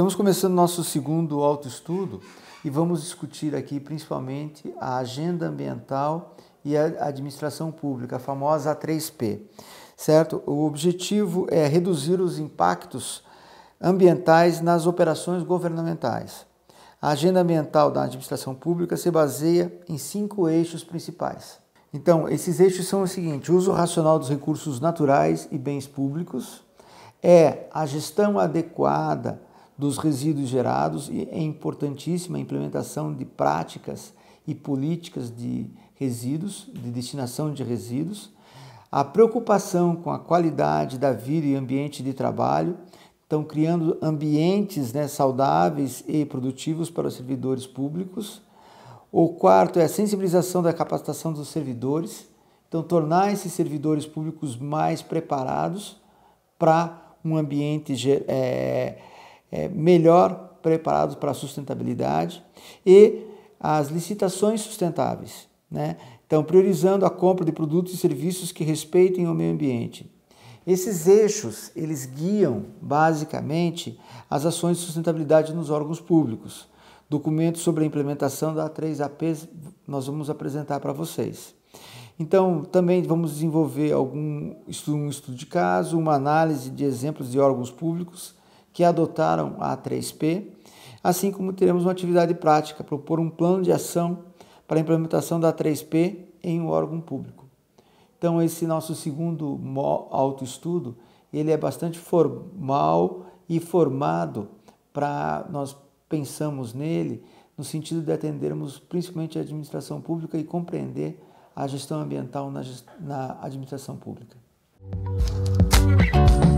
Estamos começando nosso segundo autoestudo e vamos discutir aqui principalmente a agenda ambiental e a administração pública, a famosa A3P, certo? O objetivo é reduzir os impactos ambientais nas operações governamentais. A agenda ambiental da administração pública se baseia em 5 eixos principais. Então, esses eixos são o seguinte: uso racional dos recursos naturais e bens públicos, a gestão adequada dos resíduos gerados e é importantíssima a implementação de práticas e políticas de resíduos, de destinação de resíduos, a preocupação com a qualidade da vida e ambiente de trabalho, então criando ambientes saudáveis e produtivos para os servidores públicos. O quarto é a sensibilização da capacitação dos servidores, então tornar esses servidores públicos mais preparados para um ambiente melhor preparados para a sustentabilidade e as licitações sustentáveis, Então, priorizando a compra de produtos e serviços que respeitem o meio ambiente. Esses eixos, eles guiam basicamente as ações de sustentabilidade nos órgãos públicos. Documentos sobre a implementação da A3AP nós vamos apresentar para vocês. Então, também vamos desenvolver um estudo de caso, uma análise de exemplos de órgãos públicos que adotaram a A3P, assim como teremos uma atividade prática, propor um plano de ação para a implementação da A3P em um órgão público. Então, esse nosso segundo autoestudo, ele é bastante formal e formado para nós pensamos nele no sentido de atendermos principalmente a administração pública e compreender a gestão ambiental na administração pública.